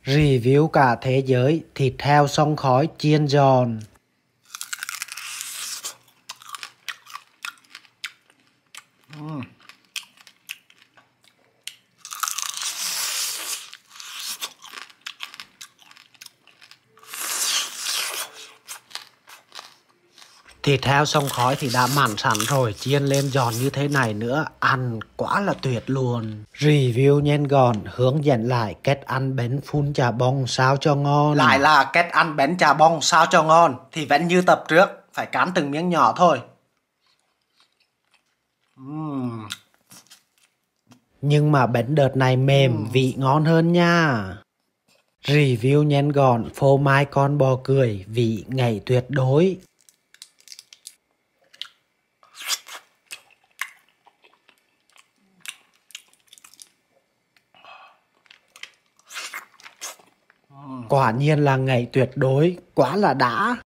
Review cả thế giới, thịt heo xông khói chiên giòn. Thịt heo xông khói thì đã mặn sẵn rồi, chiên lên giòn như thế này nữa, ăn quá là tuyệt luôn. Review nhanh gọn, hướng dẫn lại cách ăn bánh phun chà bông sao cho ngon. Lại là cách ăn bánh chà bông sao cho ngon thì vẫn như tập trước, phải cắn từng miếng nhỏ thôi. Nhưng mà bánh đợt này mềm, vị ngon hơn nha. Review nhanh gọn, phô mai con bò cười, vị ngậy tuyệt đối. Quả nhiên là ngậy tuyệt đối, quá là đã.